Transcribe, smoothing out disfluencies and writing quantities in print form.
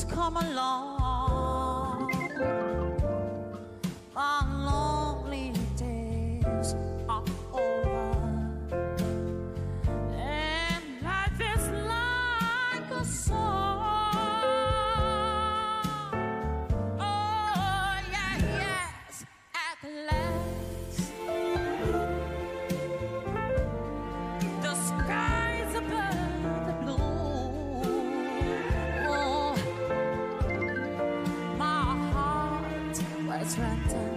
come along. My lonely days are over, and life is like a song. Oh yeah, yes, at last the skies above the blue. Oh, my heart was rendered